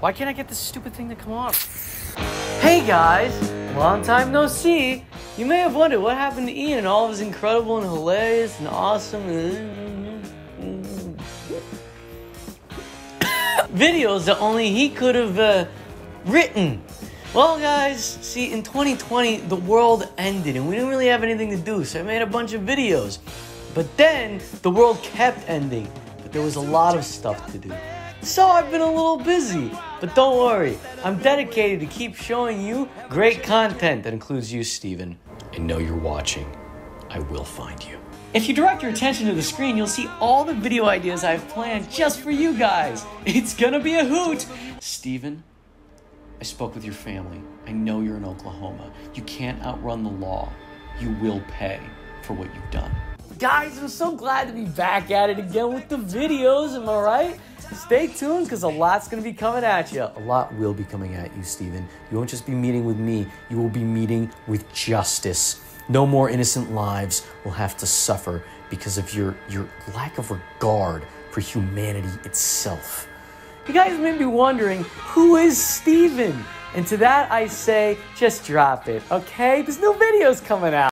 Why can't I get this stupid thing to come on? Hey guys, long time no see. You may have wondered what happened to Ian and all of his incredible and hilarious and awesome videos that only he could have written. Well guys, see, in 2020 the world ended and we didn't really have anything to do, so I made a bunch of videos. But then the world kept ending, but there was a lot of stuff to do. So I've been a little busy, but don't worry, I'm dedicated to keep showing you great content that includes you, Steven. I know you're watching. I will find you. If you direct your attention to the screen, you'll see all the video ideas I've planned just for you guys. It's gonna be a hoot. Steven, I spoke with your family. I know you're in Oklahoma. You can't outrun the law. You will pay for what you've done. Guys, I'm so glad to be back at it again with the videos, am I right? Stay tuned, because a lot's going to be coming at you. A lot will be coming at you, Steven. You won't just be meeting with me. You will be meeting with justice. No more innocent lives will have to suffer because of your lack of regard for humanity itself. You guys may be wondering, who is Steven? And to that I say, just drop it, okay? There's no videos coming out.